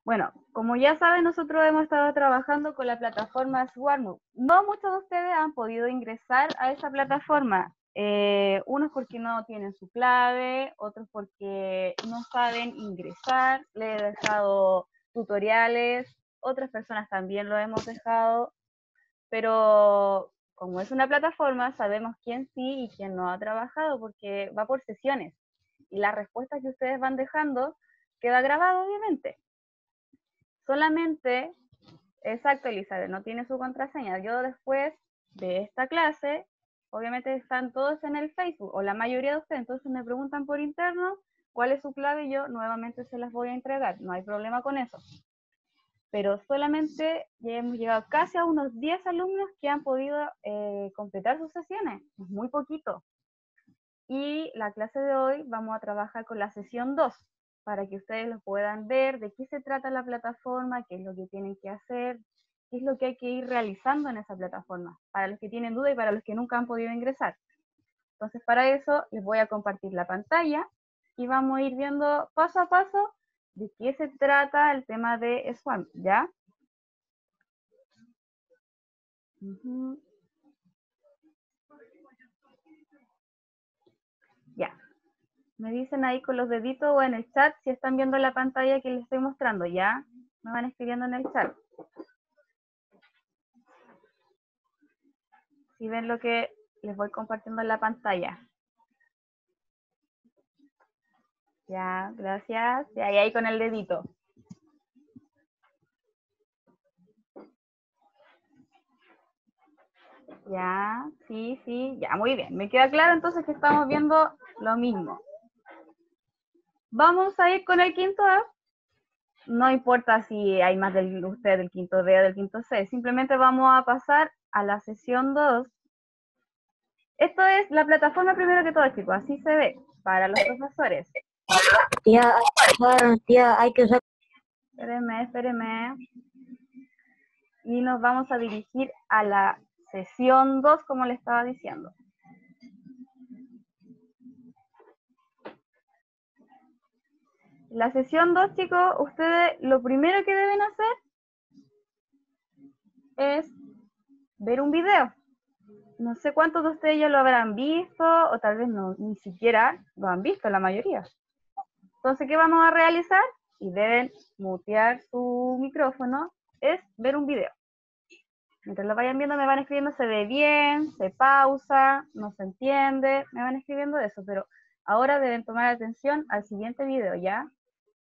Bueno, como ya saben, nosotros hemos estado trabajando con la plataforma Swarmbook. No muchos de ustedes han podido ingresar a esa plataforma. Unos porque no tienen su clave, otros porque no saben ingresar. Le he dejado tutoriales, otras personas también lo hemos dejado, pero como es una plataforma, sabemos quién sí y quién no ha trabajado, porque va por sesiones. Y las respuestas que ustedes van dejando queda grabado, obviamente. Solamente, exacto, Elizabeth, no tiene su contraseña. Yo después de esta clase, obviamente están todos en el Facebook, o la mayoría de ustedes, entonces me preguntan por interno cuál es su clave y yo nuevamente se las voy a entregar. No hay problema con eso. Pero solamente ya hemos llegado casi a unos 10 alumnos que han podido completar sus sesiones. Es muy poquito. Y la clase de hoy vamos a trabajar con la sesión 2, para que ustedes lo puedan ver, de qué se trata la plataforma, qué es lo que tienen que hacer, qué es lo que hay que ir realizando en esa plataforma, para los que tienen duda y para los que nunca han podido ingresar. Entonces, para eso les voy a compartir la pantalla y vamos a ir viendo paso a paso de qué se trata el tema de Swarm, ¿ya? Ya. Me dicen ahí con los deditos o en el chat si están viendo la pantalla que les estoy mostrando, ¿ya? Me van escribiendo en el chat. Si ven lo que les voy compartiendo en la pantalla. Ya, gracias. Y ahí con el dedito. Ya, sí, sí, ya, muy bien. Me queda claro entonces que estamos viendo lo mismo. Vamos a ir con el quinto A. No importa si hay más de usted del quinto D o del quinto C. Simplemente vamos a pasar a la sesión 2. Esto es la plataforma primero que todo, chicos. Así se ve para los profesores. Tía, hay que usar. Espéreme. Y nos vamos a dirigir a la sesión 2, como le estaba diciendo. La sesión 2, chicos, ustedes lo primero que deben hacer es ver un video. No sé cuántos de ustedes ya lo habrán visto, o tal vez no, ni siquiera lo han visto, la mayoría. Entonces, ¿qué vamos a realizar? Y deben mutear su micrófono, es ver un video. Mientras lo vayan viendo, me van escribiendo, se ve bien, se pausa, no se entiende, me van escribiendo eso, pero ahora deben tomar atención al siguiente video, ¿ya?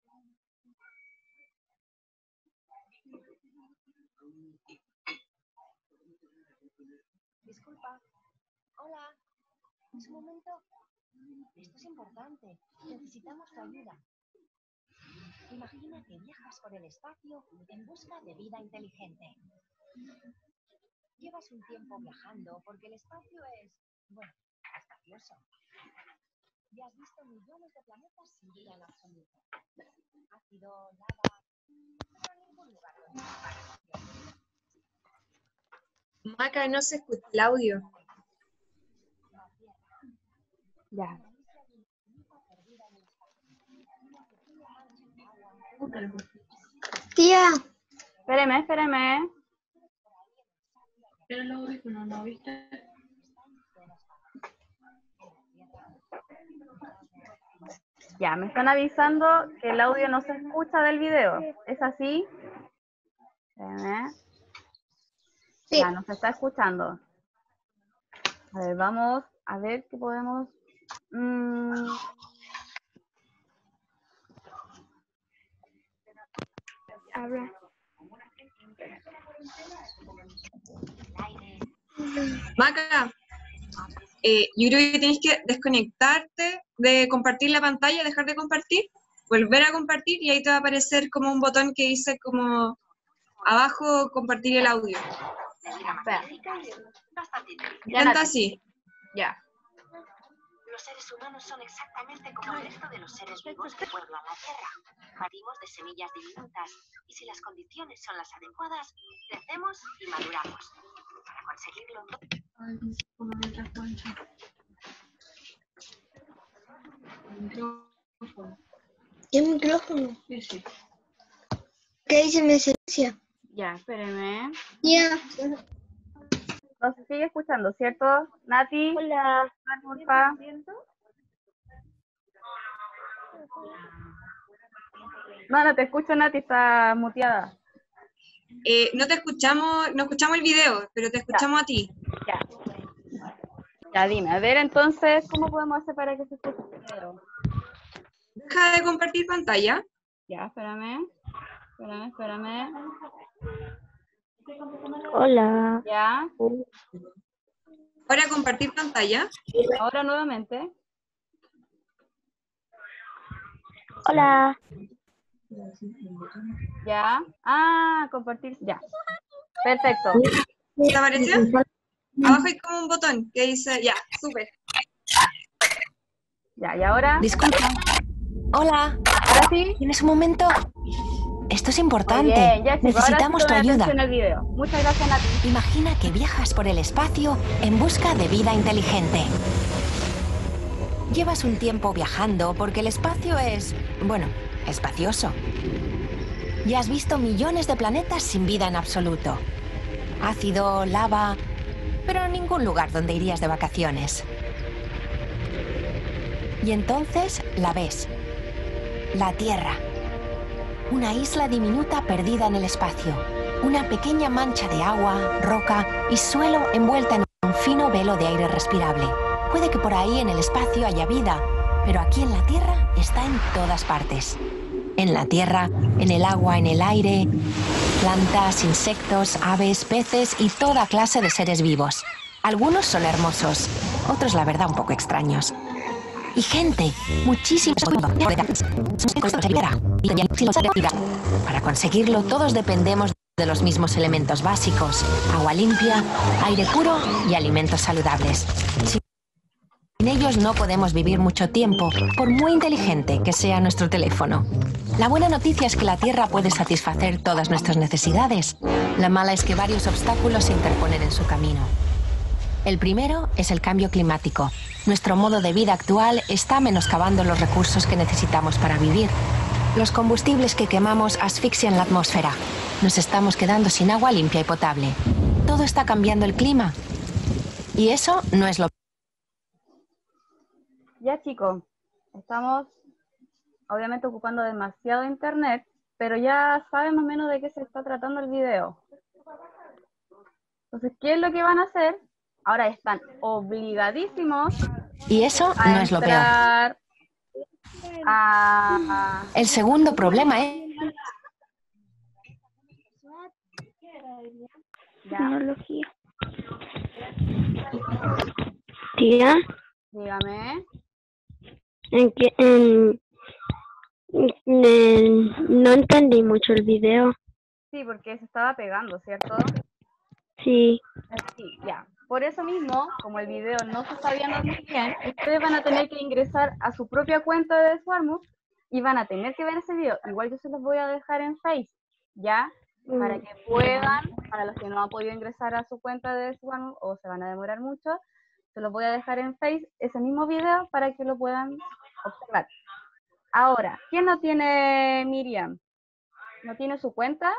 Disculpa. Hola. ¿Es un momento? Esto es importante. Necesitamos tu ayuda. Imagina que viajas por el espacio en busca de vida inteligente. Llevas un tiempo viajando porque el espacio es, bueno, espacioso. Y has visto millones de planetas sin vida en absoluto. Ácido, lava, pero ningún lugar donde vivir. Maca, no se escucha el audio. Ya. Tía. Espéreme. Pero el audífono, ¿no viste? Ya, me están avisando que el audio no se escucha del video. ¿Es así? Espérame. Sí. Ya, no se está escuchando. A ver, vamos a ver qué podemos... Habla. Maca, yo creo que tienes que desconectarte de compartir la pantalla, dejar de compartir, volver a compartir y ahí te va a aparecer como un botón que dice como abajo compartir el audio. Espera. Intenta así. Ya. Los seres humanos son exactamente como el resto de los seres vivos que pueblan la Tierra. Partimos de semillas diminutas y si las condiciones son las adecuadas, crecemos y maduramos. Para conseguirlo... El micrófono. ¿Qué micrófono? Sí. ¿Qué dice mi excelencia? Ya, espérenme. Tía. No se sigue escuchando, ¿cierto? Nati, Hola. porfa. No, no te escucho, Nati, está muteada. No te escuchamos, no escuchamos el video, pero te escuchamos a ti. Ya. Ya, dime. A ver, entonces, ¿cómo podemos hacer para que se escuche primero? Deja de compartir pantalla. Ya, espérame. Espérame. Hola. Ya. Ahora compartir pantalla. Ahora nuevamente. Hola. Ya. Ah, compartir. Ya. Perfecto. ¿Te apareció? Abajo hay como un botón que dice, ya, súper. Ya, y ahora. Disculpa. Hola, Ahora sí. ¿tienes un momento? Esto es Muy importante. bien, ya, chicos, Necesitamos tu ahora sí ayuda. atención al video. Muchas gracias, Nati. Imagina que viajas por el espacio en busca de vida inteligente. Llevas un tiempo viajando porque el espacio es, bueno, espacioso. Y has visto millones de planetas sin vida en absoluto. Ácido, lava, pero ningún lugar donde irías de vacaciones. Y entonces la ves. La Tierra. Una isla diminuta perdida en el espacio. Una pequeña mancha de agua, roca y suelo envuelta en un fino velo de aire respirable. Puede que por ahí en el espacio haya vida, pero aquí en la Tierra está en todas partes. En la Tierra, en el agua, en el aire, plantas, insectos, aves, peces y toda clase de seres vivos. Algunos son hermosos, otros la verdad un poco extraños. Y gente, muchísimos. Para conseguirlo, todos dependemos de los mismos elementos básicos: agua limpia, aire puro y alimentos saludables. Sin ellos no podemos vivir mucho tiempo, por muy inteligente que sea nuestro teléfono. La buena noticia es que la Tierra puede satisfacer todas nuestras necesidades. La mala es que varios obstáculos se interponen en su camino. El primero es el cambio climático. Nuestro modo de vida actual está menoscabando los recursos que necesitamos para vivir. Los combustibles que quemamos asfixian la atmósfera. Nos estamos quedando sin agua limpia y potable. Todo está cambiando el clima. Y eso no es lo... Ya, chicos, estamos obviamente ocupando demasiado internet, pero ya saben más o menos de qué se está tratando el video. Entonces, ¿qué es lo que van a hacer? Ahora están obligadísimos Y eso a no es lo peor. entrar a... El segundo problema es... Ya, Tecnología. Tía, dígame. no entendí mucho el video. Sí, porque se estaba pegando, ¿cierto? Sí. Sí, ya. Por eso mismo, como el video no se está viendo muy bien, ustedes van a tener que ingresar a su propia cuenta de Swarmbook y van a tener que ver ese video. Igual yo se los voy a dejar en Face, ¿ya? Para que puedan, para los que no han podido ingresar a su cuenta de Swarmbook o se van a demorar mucho, se los voy a dejar en Face ese mismo video para que lo puedan observar. Ahora, ¿quién no tiene Miriam? ¿No tiene su cuenta?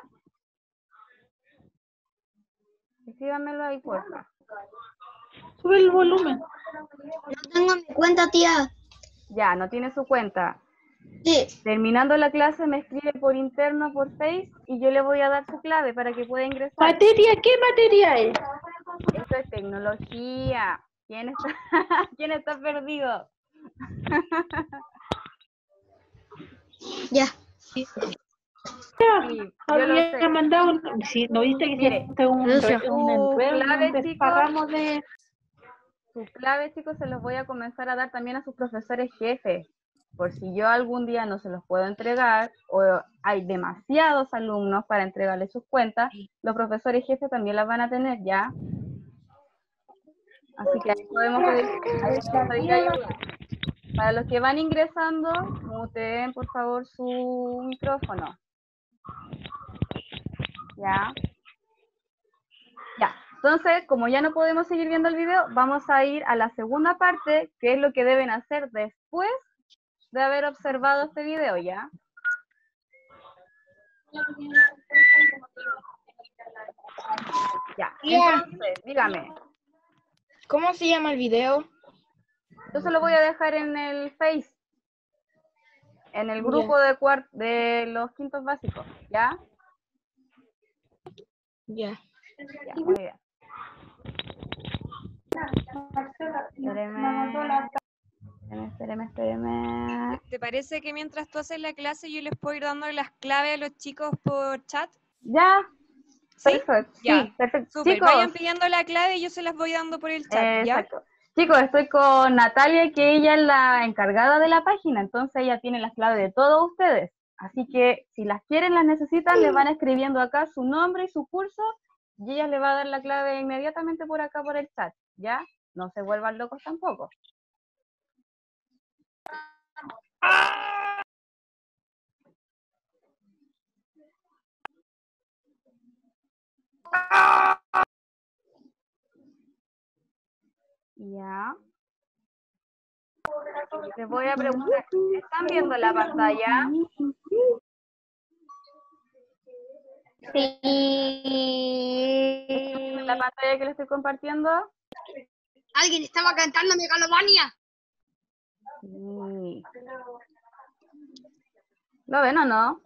Escríbanmelo ahí, porfa. Sube el volumen. No tengo mi cuenta, tía. Ya, no tiene su cuenta. Sí. Terminando la clase me escribe por interno, por Face, y yo le voy a dar su clave para que pueda ingresar. ¿Materia? ¿Qué materia es? Esto es tecnología. ¿Quién está, ¿quién está perdido? Ya. Sí, yo lo sé. Había mandado, si no viste que Mire, se un enredo, clave, un desparramo de... Su clave, chicos, se los voy a comenzar a dar también a sus profesores jefes. Por si yo algún día no se los puedo entregar o hay demasiados alumnos para entregarles sus cuentas, los profesores jefes también las van a tener ya. Así que ahí podemos pedir ayuda. Para los que van ingresando, muteen por favor su micrófono. Ya. Ya. Entonces, como ya no podemos seguir viendo el video, vamos a ir a la segunda parte, que es lo que deben hacer después de haber observado este video, ¿ya? Ya, entonces, dígame. ¿Cómo se llama el video? Yo se lo voy a dejar en el Face, en el grupo de los quintos básicos, ¿ya? Ya. Ya, muy bien. Espéreme. ¿Te parece que mientras tú haces la clase yo les puedo ir dando las claves a los chicos por chat? Ya, ¿Sí? perfecto. Ya. Sí, perfecto. Súper, Chicos, vayan pidiendo la clave y yo se las voy dando por el chat, ¿ya? exacto. Chicos, estoy con Natalia, que ella es la encargada de la página, entonces ella tiene las claves de todos ustedes. Así que si las quieren, las necesitan, les van escribiendo acá su nombre y su curso, y ella le va a dar la clave inmediatamente por acá por el chat, ¿ya? No se vuelvan locos tampoco. Ya. Les voy a preguntar, ¿están viendo la pantalla? Sí. ¿La pantalla que les estoy compartiendo? Alguien estaba cantando Megalovania. Sí. ¿Lo ven o no?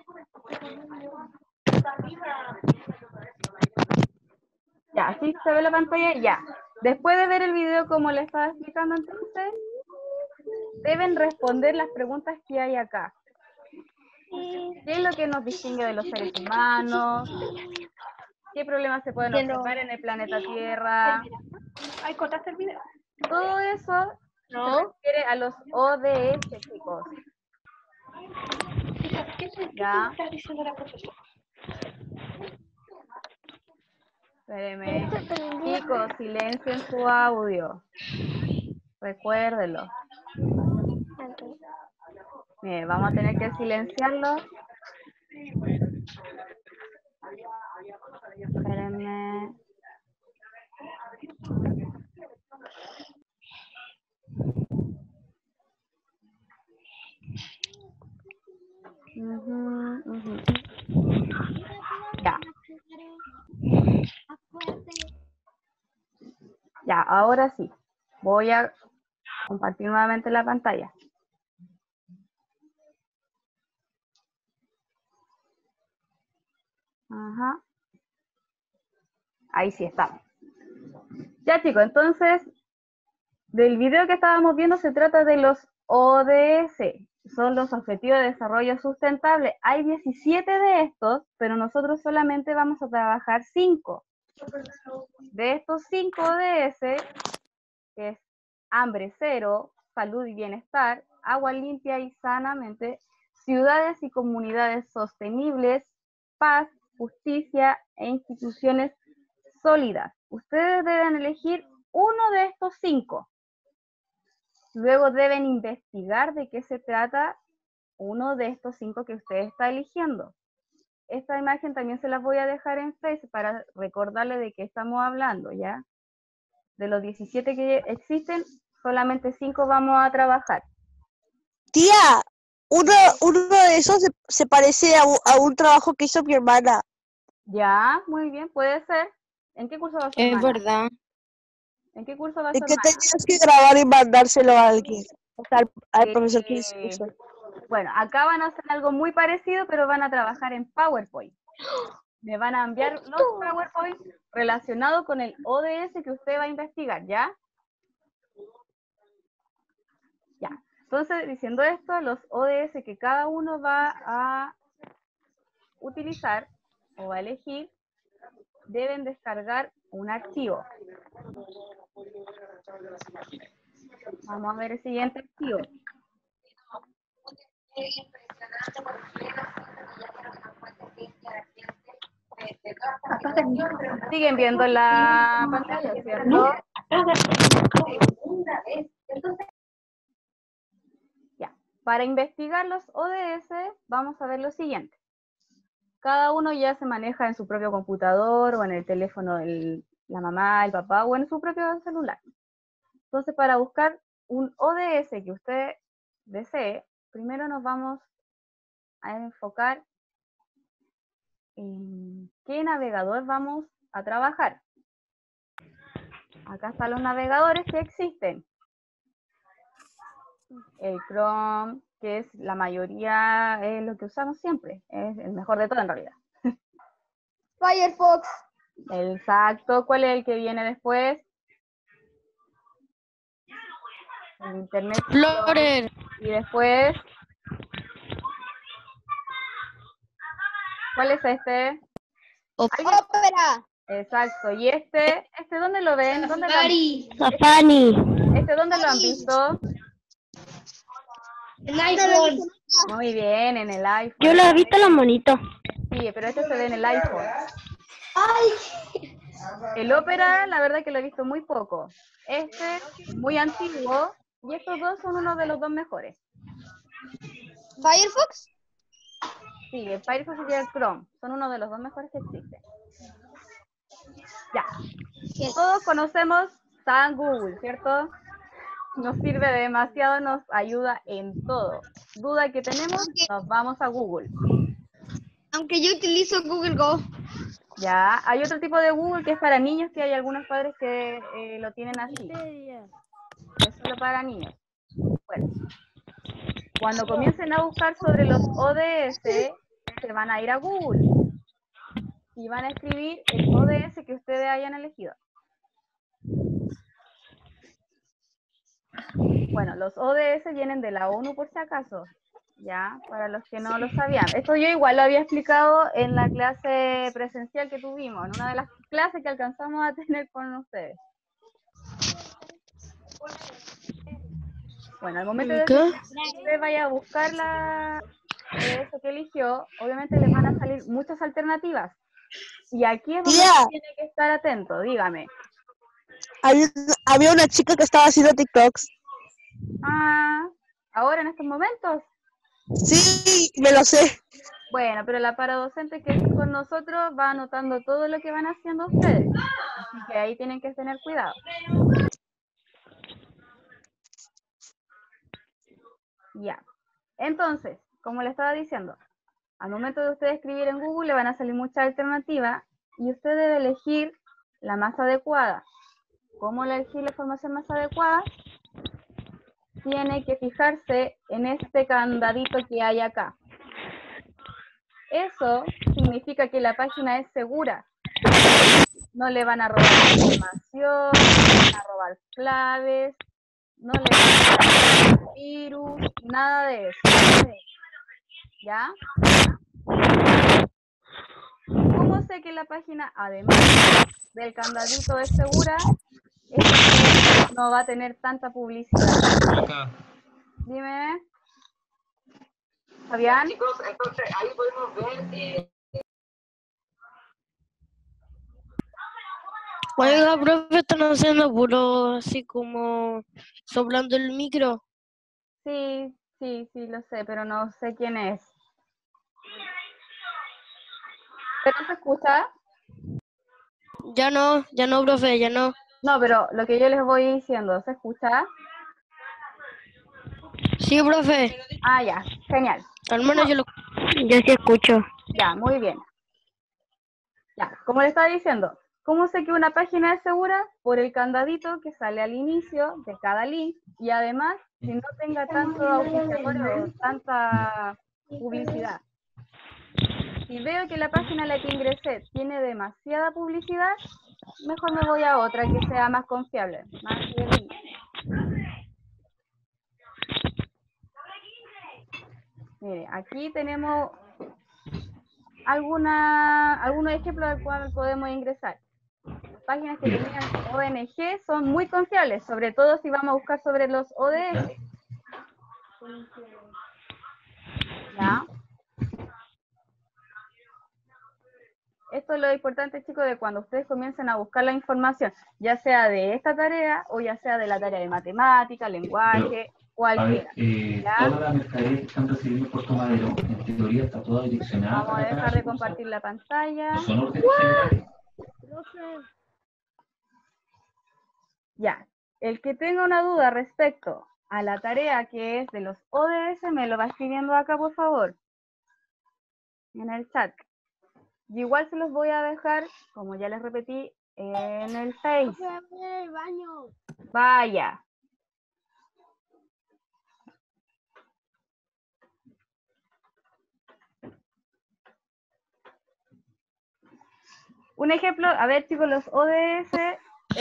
Ya, ¿sí se ve la pantalla? Ya. Después de ver el video como les estaba explicando entonces, deben responder las preguntas que hay acá. ¿Qué es lo que nos distingue de los seres humanos? ¿Qué problemas se pueden observar en el planeta Tierra? Ay, cortaste el video. Todo eso se refiere a los ODS, chicos. ¿Qué Ya. está diciendo la profesora? Espérenme. Chicos, silencien su audio. Recuérdelo. Bien, vamos a tener que silenciarlo. Espérenme. Ya. Ya, ahora sí. Voy a compartir nuevamente la pantalla. Ajá. Ahí sí estamos. Ya, chicos, entonces, del video que estábamos viendo se trata de los ODS. Son los Objetivos de Desarrollo Sustentable. Hay 17 de estos, pero nosotros solamente vamos a trabajar 5. De estos 5 ODS, que es hambre cero, salud y bienestar, agua limpia y sanamente, ciudades y comunidades sostenibles, paz, justicia e instituciones sólidas. Ustedes deben elegir uno de estos 5. Luego deben investigar de qué se trata uno de estos 5 que usted está eligiendo. Esta imagen también se las voy a dejar en Facebook para recordarle de qué estamos hablando, ¿ya? De los 17 que existen, solamente 5 vamos a trabajar. Tía, uno de esos se parece a un trabajo que hizo mi hermana. Ya, muy bien, puede ser. ¿En qué curso va su hermana? Es verdad. ¿En qué curso va De su que hermana? tenías que grabar y mandárselo a alguien. O sea, al profesor que hizo. Bueno, acá van a hacer algo muy parecido, pero van a trabajar en PowerPoint. Me van a enviar los PowerPoint relacionados con el ODS que usted va a investigar, ¿ya? Ya. Entonces, diciendo esto, los ODS que cada uno va a utilizar o va a elegir, deben descargar un archivo. Vamos a ver el siguiente archivo. Siguen viendo la pantalla, ¿cierto? Ya. Para investigar los ODS, vamos a ver lo siguiente. Cada uno ya se maneja en su propio computador o en el teléfono de la mamá, el papá o en su propio celular. Entonces, para buscar un ODS que usted desee, primero nos vamos a enfocar en qué navegador vamos a trabajar. Acá están los navegadores que existen. El Chrome, que es la mayoría, es lo que usamos siempre, es el mejor de todo en realidad. Firefox. Exacto, ¿cuál es el que viene después? El Internet Explorer. y después, ¿cuál es este? Opera. Exacto, y este ¿dónde lo ven? ¿Dónde lo han, Safari. ¿dónde lo han visto? El iPhone. Muy bien, en el iPhone. Yo lo he visto en los monitos. Sí, pero este se ve en el iPhone. El Opera, la verdad que lo he visto muy poco. Este, muy antiguo, y estos dos son uno de los dos mejores. Firefox. Sí, el Firefox y el Chrome son uno de los dos mejores que existen. Ya. Todos conocemos San Google, ¿cierto? Nos sirve demasiado, nos ayuda en todo. Duda que tenemos, nos vamos a Google. Aunque yo utilizo Google Go. Ya, hay otro tipo de Google que es para niños, que hay algunos padres que lo tienen así. Es solo para niños. Bueno, cuando comiencen a buscar sobre los ODS, se van a ir a Google y van a escribir el ODS que ustedes hayan elegido. Bueno, los ODS vienen de la ONU por si acaso, ya, para los que no lo sabían. Esto yo igual lo había explicado en la clase presencial que tuvimos, en una de las clases que alcanzamos a tener con ustedes. Bueno, al momento de que usted vaya a buscar eso que eligió, obviamente les van a salir muchas alternativas. Y aquí es donde Tía. tiene que estar atento, dígame. Había una chica que estaba haciendo TikToks. Ah, ahora en estos momentos. Sí, me lo sé. Bueno, pero la paradocente que está con nosotros va anotando todo lo que van haciendo ustedes. Así que ahí tienen que tener cuidado. Ya. Entonces, como le estaba diciendo, al momento de usted escribir en Google le van a salir muchas alternativas y usted debe elegir la más adecuada. ¿Cómo elegir la información más adecuada? Tiene que fijarse en este candadito que hay acá. Eso significa que la página es segura. No le van a robar información, no le van a robar claves, no le van a robar virus, nada de eso. ¿Ya? ¿Cómo sé que la página, además del candadito, es segura? Es que no va a tener tanta publicidad. Dime. ¿Fabián? Chicos, entonces ahí podemos ver... Oiga, profe, están haciendo puro así como soplando el micro. Sí, lo sé, pero no sé quién es. ¿Pero se escucha? Ya no, profe, ya no. No, pero lo que yo les voy diciendo, ¿se escucha? Sí, profe, Ah, ya, genial. al menos yo lo... Yo sí escucho. Ya, muy bien. Ya, como le estaba diciendo, ¿cómo sé que una página es segura? Por el candadito que sale al inicio de cada link y además que no tenga tanto auspiciador o tanta publicidad. Si veo que la página a la que ingresé tiene demasiada publicidad, mejor me voy a otra que sea más confiable, más fidedigna. Mire, aquí tenemos algunos ejemplos al cual podemos ingresar. Las páginas que tenían ONG son muy confiables, sobre todo si vamos a buscar sobre los ODS. ¿Ya? Esto es lo importante, chicos, de cuando ustedes comiencen a buscar la información, ya sea de esta tarea o ya sea de la tarea de matemática, lenguaje, cualquiera. Toda la mercadería que están recibiendo Puerto Madero, en teoría está toda direccionada. Vamos a dejar de compartir la pantalla. No son objetos generales. Ya, el que tenga una duda respecto a la tarea que es de los ODS, me lo va escribiendo acá, por favor, en el chat. Yo igual se los voy a dejar, como ya les repetí, en el Face. Vaya. Un ejemplo, a ver chicos, los ODS,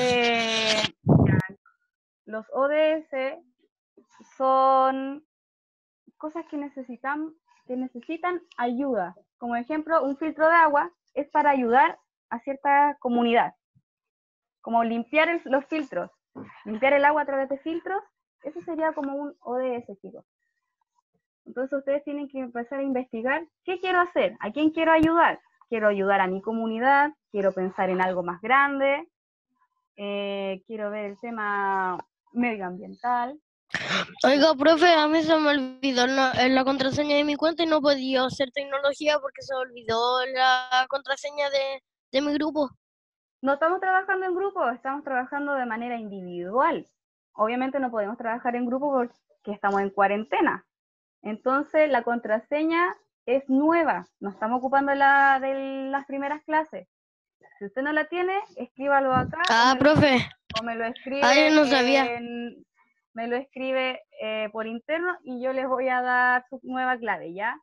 los ODS son cosas que necesitan ayuda. Como ejemplo, un filtro de agua es para ayudar a cierta comunidad. Como limpiar los filtros, limpiar el agua a través de filtros, eso sería como un ODS, chicos. Entonces ustedes tienen que empezar a investigar qué quiero hacer, a quién quiero ayudar. Quiero ayudar a mi comunidad, quiero pensar en algo más grande, quiero ver el tema medioambiental. Oiga, profe, a mí se me olvidó la contraseña de mi cuenta y no podía hacer tecnología porque se me olvidó la contraseña de mi grupo. No estamos trabajando en grupo, estamos trabajando de manera individual. Obviamente no podemos trabajar en grupo porque estamos en cuarentena. Entonces la contraseña es nueva, no estamos ocupando la de las primeras clases. Si usted no la tiene, escríbalo acá. Ah, profe. O me lo escribe, Yo no sabía. Me lo escribe por interno y yo les voy a dar su nueva clave, ¿ya?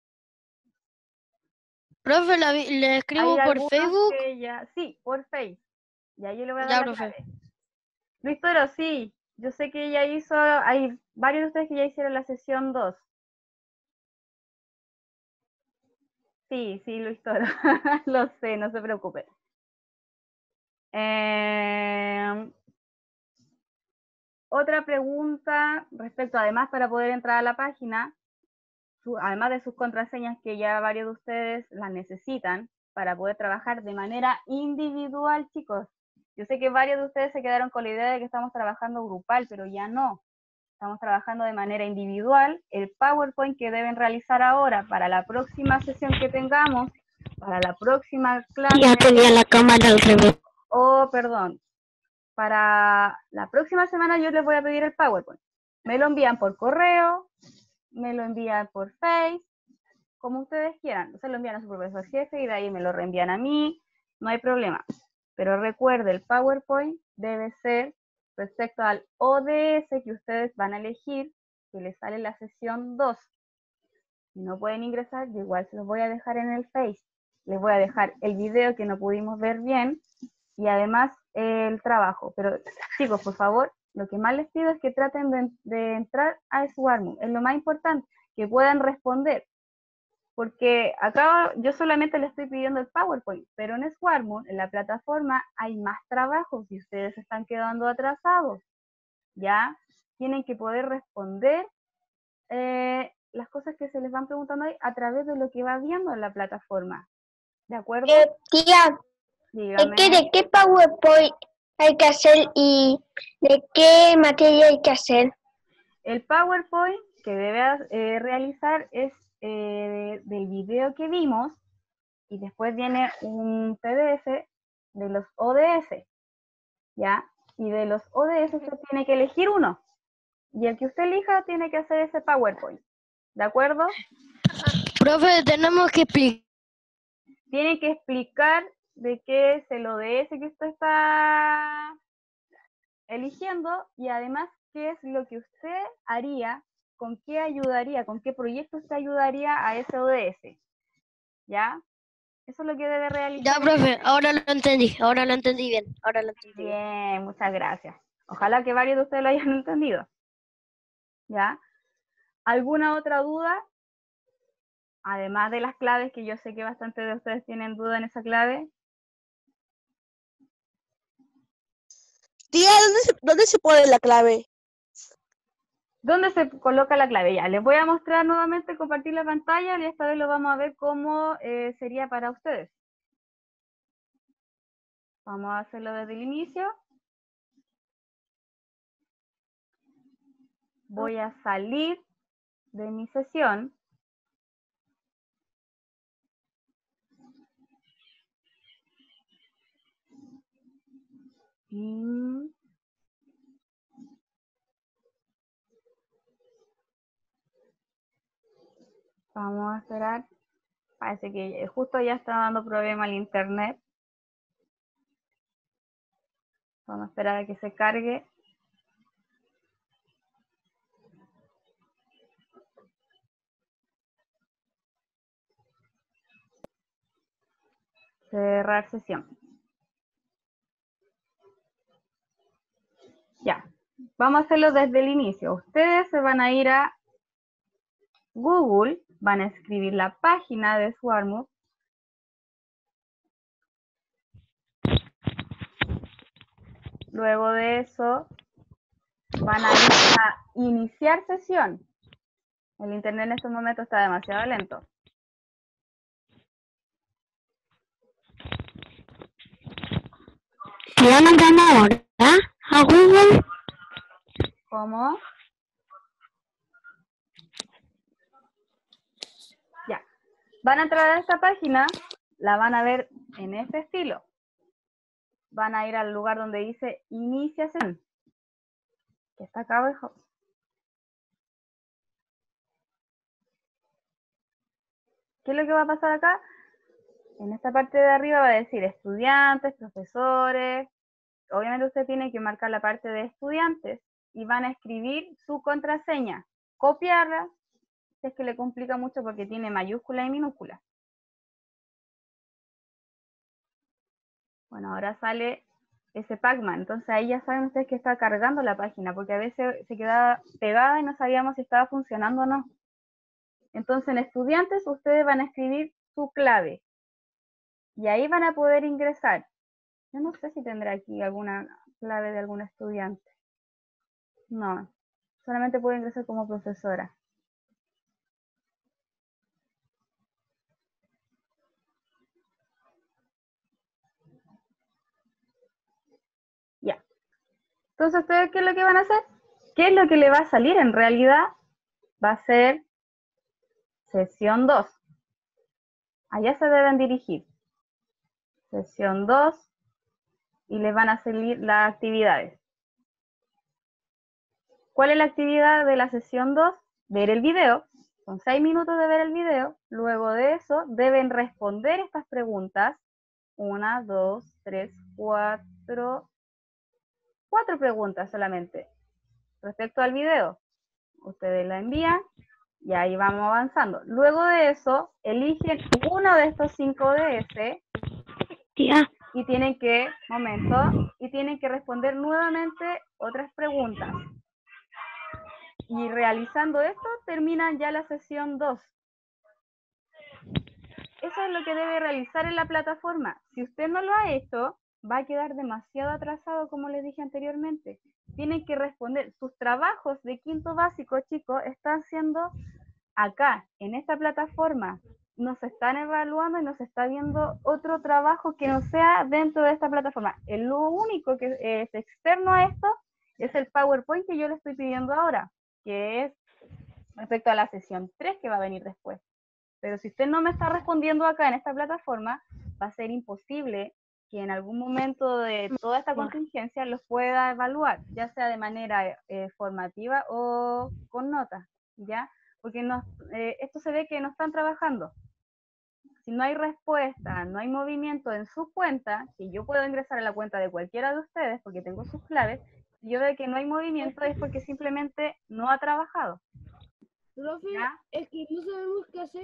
Profe, le escribo por Facebook. Sí, por Facebook. Y ahí yo le voy a dar Ya, la profe. clave. Luis Toro, sí. Yo sé que ella hizo, hay varios de ustedes que ya hicieron la sesión 2. Sí, Luis Toro. Lo sé, no se preocupe. Otra pregunta respecto, además, para poder entrar a la página, además de sus contraseñas que ya varios de ustedes las necesitan para poder trabajar de manera individual, chicos. Yo sé que varios de ustedes se quedaron con la idea de que estamos trabajando grupal, pero ya no. Estamos trabajando de manera individual. El PowerPoint que deben realizar ahora para la próxima sesión que tengamos, para la próxima clase. Ya tenía la cámara al revés. Oh, perdón. Para la próxima semana yo les voy a pedir el PowerPoint. Me lo envían por correo, me lo envían por Face, como ustedes quieran. Se lo envían a su profesor jefe y de ahí me lo reenvían a mí. No hay problema. Pero recuerde, el PowerPoint debe ser respecto al ODS que ustedes van a elegir, que les sale la sesión 2. Si no pueden ingresar, yo igual se los voy a dejar en el Face. Les voy a dejar el video que no pudimos ver bien y además el trabajo. Pero chicos, por favor, lo que más les pido es que traten de entrar a Swarmoon. Es lo más importante, que puedan responder. Porque acá yo solamente le estoy pidiendo el PowerPoint, pero en Swarmoon, en la plataforma, hay más trabajos y ustedes están quedando atrasados. ¿Ya? Tienen que poder responder las cosas que se les van preguntando ahí a través de lo que va viendo en la plataforma. ¿De acuerdo? Tía, Dígame. ¿de qué PowerPoint hay que hacer y de qué materia hay que hacer? El PowerPoint que debe realizar es del video que vimos y después viene un PDF de los ODS, ¿ya? Y de los ODS usted tiene que elegir uno. Y el que usted elija tiene que hacer ese PowerPoint. ¿De acuerdo? Profe, tenemos que explicar. Tiene que explicar de qué es el ODS que usted está eligiendo y además qué es lo que usted haría, con qué ayudaría, con qué proyecto usted ayudaría a ese ODS. ¿Ya? Eso es lo que debe realizar. Ya, profe, ahora lo entendí bien. Bien, muchas gracias. Ojalá que varios de ustedes lo hayan entendido. ¿Ya? ¿Alguna otra duda? Además de las claves, que yo sé que bastante de ustedes tienen duda en esa clave. Tía, ¿dónde se pone la clave? ¿Dónde se coloca la clave? Ya, les voy a mostrar nuevamente, compartir la pantalla y esta vez lo vamos a ver cómo sería para ustedes. Vamos a hacerlo desde el inicio. Voy a salir de mi sesión. Y vamos a esperar Parece que justo ya está dando problema el internet. Vamos a esperar a que se cargue. Cerrar sesión. Ya, vamos a hacerlo desde el inicio. Ustedes se van a ir a Google, van a escribir la página de Swarmove. Luego de eso, van a ir a iniciar sesión. El internet en estos momentos está demasiado lento. ¿Te van a entrar ahora a Google? ¿Cómo? Ya. Van a entrar a esta página, la van a ver en este estilo. Van a ir al lugar donde dice inicia sesión, que está acá abajo. ¿Qué es lo que va a pasar acá? En esta parte de arriba va a decir estudiantes, profesores. Obviamente usted tiene que marcar la parte de estudiantes y van a escribir su contraseña. Copiarla, si es que le complica mucho porque tiene mayúscula y minúscula. Bueno, ahora sale ese Pac-Man. Entonces ahí ya saben ustedes que está cargando la página, porque a veces se quedaba pegada y no sabíamos si estaba funcionando o no. Entonces en estudiantes ustedes van a escribir su clave. Y ahí van a poder ingresar. Yo no sé si tendrá aquí alguna clave de algún estudiante. No, solamente puedo ingresar como profesora. Ya. Entonces, ¿ustedes qué es lo que van a hacer? ¿Qué es lo que le va a salir en realidad? Va a ser sesión 2. Allá se deben dirigir. Sesión 2 y les van a salir las actividades. ¿Cuál es la actividad de la sesión 2? Ver el video. Son 6 minutos de ver el video. Luego de eso deben responder estas preguntas. 1, 2, 3, 4. 4 preguntas solamente. Respecto al video, ustedes la envían y ahí vamos avanzando. Luego de eso, eligen uno de estos 5 DS y tienen que, tienen que responder nuevamente otras preguntas. Y realizando esto, terminan ya la sesión 2. Eso es lo que debe realizar en la plataforma. Si usted no lo ha hecho, va a quedar demasiado atrasado, como les dije anteriormente. Tienen que responder. Sus trabajos de quinto básico, chicos, están siendo acá, en esta plataforma. Nos están evaluando y nos está viendo otro trabajo que no sea dentro de esta plataforma. Lo único que es externo a esto es el PowerPoint que yo le estoy pidiendo ahora, que es respecto a la sesión 3 que va a venir después. Pero si usted no me está respondiendo acá en esta plataforma, va a ser imposible que en algún momento de toda esta contingencia los pueda evaluar, ya sea de manera formativa o con notas, ¿ya? Porque esto se ve que no están trabajando. Si no hay respuesta, no hay movimiento en su cuenta, que yo puedo ingresar a la cuenta de cualquiera de ustedes porque tengo sus claves, si yo veo que no hay movimiento es porque simplemente no ha trabajado. Profe, ¿Ya? es que no sabemos qué hacer.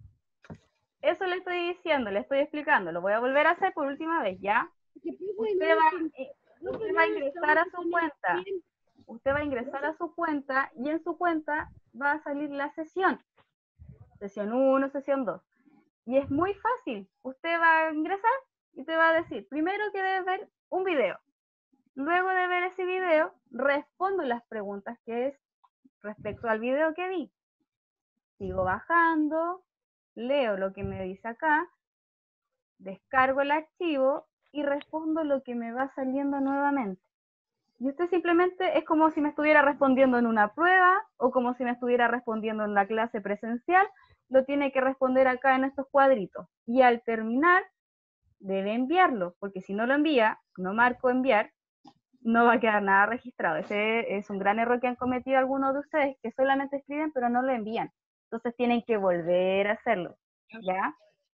Eso le estoy diciendo, le estoy explicando. Lo voy a volver a hacer por última vez, ¿ya? Usted va a ingresar a su cuenta. Usted va a ingresar a su cuenta y en su cuenta va a salir la sesión. Sesión 1, sesión 2. Y es muy fácil. Usted va a ingresar y te va a decir, primero que debe ver un video. Luego de ver ese video, respondo las preguntas que es respecto al video que vi. Sigo bajando, leo lo que me dice acá, descargo el archivo y respondo lo que me va saliendo nuevamente. Y usted simplemente es como si me estuviera respondiendo en una prueba o como si me estuviera respondiendo en la clase presencial, lo tiene que responder acá en estos cuadritos. Y al terminar, debe enviarlo, porque si no lo envía, no marco enviar, no va a quedar nada registrado. Ese es un gran error que han cometido algunos de ustedes, que solamente escriben pero no lo envían. Entonces tienen que volver a hacerlo. ¿ya?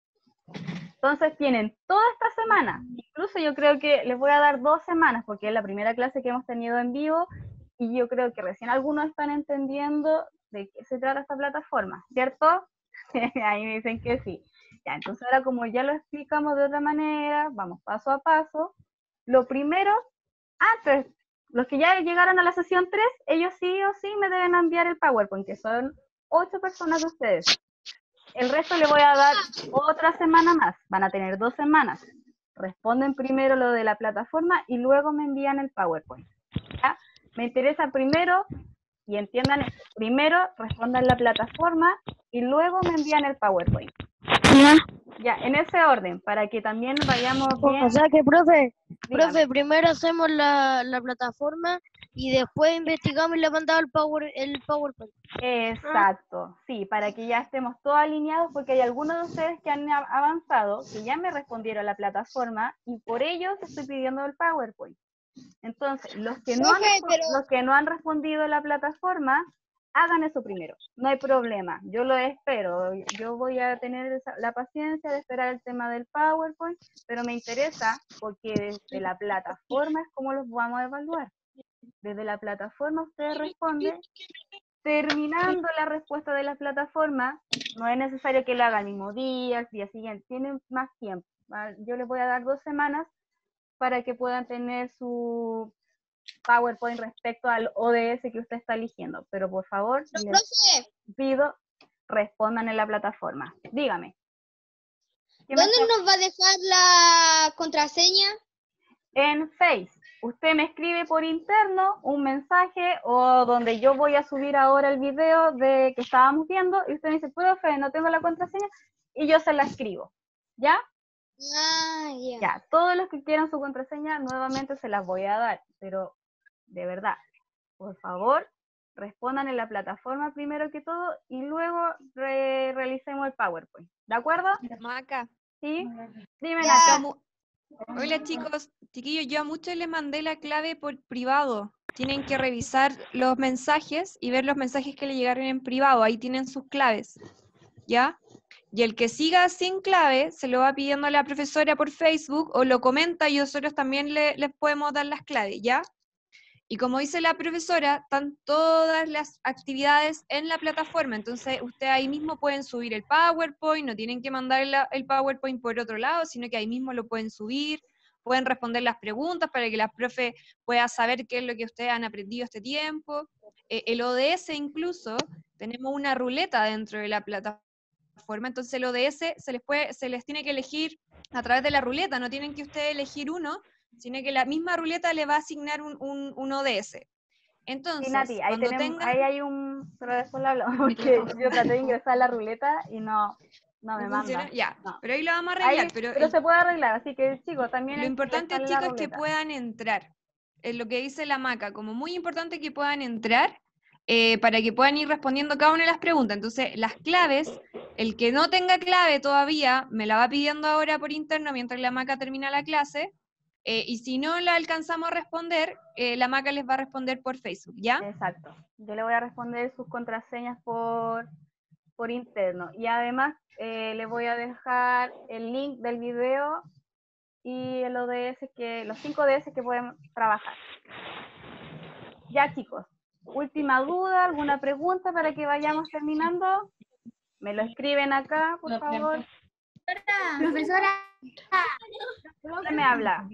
Entonces tienen toda esta semana, incluso yo creo que les voy a dar 2 semanas, porque es la primera clase que hemos tenido en vivo, y yo creo que recién algunos están entendiendo de qué se trata esta plataforma, ¿cierto? Ahí me dicen que sí. Ya, entonces ahora como ya lo explicamos de otra manera, vamos paso a paso. Lo primero, antes, los que ya llegaron a la sesión 3, ellos sí o sí me deben enviar el PowerPoint, que son 8 personas de ustedes. El resto le voy a dar otra semana más, van a tener 2 semanas. Responden primero lo de la plataforma y luego me envían el PowerPoint. ¿Ya? Me interesa primero, y entiendan esto, primero respondan la plataforma y luego me envían el PowerPoint. Ya, en ese orden, para que también vayamos bien. O sea que, profe, Dígame. primero hacemos la plataforma y después investigamos y le mandamos el PowerPoint. Exacto, sí, para que ya estemos todos alineados, porque hay algunos de ustedes que han avanzado, que ya me respondieron a la plataforma, y por ello estoy pidiendo el PowerPoint. Entonces, los que no han respondido a la plataforma, hagan eso primero, no hay problema, yo lo espero, yo voy a tener la paciencia de esperar el tema del PowerPoint, pero me interesa porque desde la plataforma es como los vamos a evaluar. Desde la plataforma ustedes responden, terminando la respuesta de la plataforma, no es necesario que lo haga el mismo día, el día siguiente, tienen más tiempo, ¿vale? Yo les voy a dar 2 semanas para que puedan tener su PowerPoint respecto al ODS que usted está eligiendo, pero por favor, les pido, respondan en la plataforma. Dígame. ¿Dónde nos va a dejar la contraseña? En Face. Usted me escribe por interno un mensaje o donde yo voy a subir ahora el video de que estábamos viendo y usted me dice, profe, no tengo la contraseña, y yo se la escribo. ¿Ya? Ya, todos los que quieran su contraseña nuevamente se las voy a dar, pero de verdad, por favor, respondan en la plataforma primero que todo y luego realicemos el PowerPoint. ¿De acuerdo? Maca. ¿Sí? Dime, Nacha. Hola chicos, chiquillos, yo a muchos les mandé la clave por privado. Tienen que revisar los mensajes y ver los mensajes que le llegaron en privado. Ahí tienen sus claves, ¿ya? Y el que siga sin clave se lo va pidiendo a la profesora por Facebook o lo comenta y nosotros también les podemos dar las claves, ¿ya? Y como dice la profesora, están todas las actividades en la plataforma, entonces ustedes ahí mismo pueden subir el PowerPoint, no tienen que mandar el PowerPoint por otro lado, sino que ahí mismo lo pueden subir, pueden responder las preguntas para que la profe pueda saber qué es lo que ustedes han aprendido este tiempo. El ODS incluso, tenemos una ruleta dentro de la plataforma, entonces el ODS se les tiene que elegir a través de la ruleta, no tienen que ustedes elegir uno, sino que la misma ruleta le va a asignar un ODS. Entonces, sí, Nati, ahí, ahí hay un... Pero después lo hablamos, porque yo traté de ingresar la ruleta y no me manda. Ya, no. Pero ahí lo vamos a arreglar. Ahí, pero se puede arreglar, así que chicos, también... Lo importante, chicos, es que puedan entrar. Es lo que dice la Maca, como muy importante que puedan entrar para que puedan ir respondiendo cada una de las preguntas. Entonces, las claves, el que no tenga clave todavía, me la va pidiendo ahora por interno mientras la Maca termina la clase. Y si no la alcanzamos a responder, la Maca les va a responder por Facebook, ¿ya? Exacto. Yo le voy a responder sus contraseñas por interno. Y además le voy a dejar el link del video y el ODS, los 5 ODS que pueden trabajar. Ya, chicos. Última duda, alguna pregunta para que vayamos terminando. Me lo escriben acá, por favor. Profesora. ¿Quién me habla?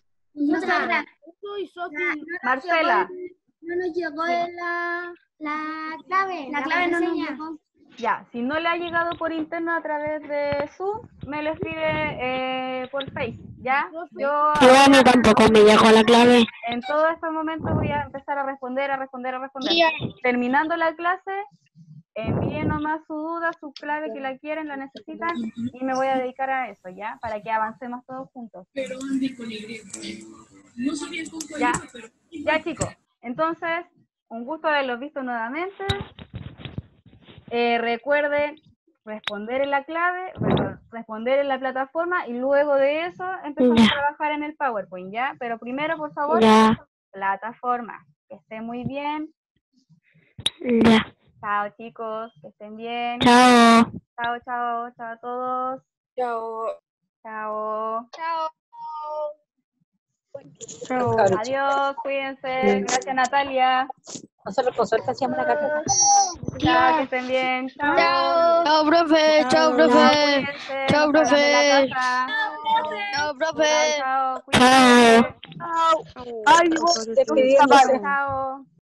Soy Sofía. Marcela. No nos llegó la clave. La clave no nos llegó. Ya, si no le ha llegado por interno a través de Zoom, me lo escribe por Facebook, ¿ya? Yo a mí tampoco me llegó la clave. En todos estos momentos voy a empezar a responder. Terminando la clase, envíen nomás su duda, su clave que la quieren, la necesitan, y me voy a dedicar a eso, ¿ya? Para que avancemos todos juntos. Ya, chicos. Entonces, un gusto haberlos visto nuevamente. Recuerden responder en la clave, responder en la plataforma, y luego de eso empezamos a trabajar en el PowerPoint, ¿ya? Pero primero, por favor, plataforma. Que esté muy bien. Chao, chicos, que estén bien. Chao. Chao, chao, chao a todos. Chao. Chao. Chao. Chao. Adiós, cuídense. Gracias, Natalia. Nosotros con suerte hacíamos la carpeta. Chao, que estén bien. Chao. Chao, profe. Chao, profe. Cuídense. Chao, No salgan de la profe. casa. Chao, profe. Chao, cuídense. Ay, vos, Chao.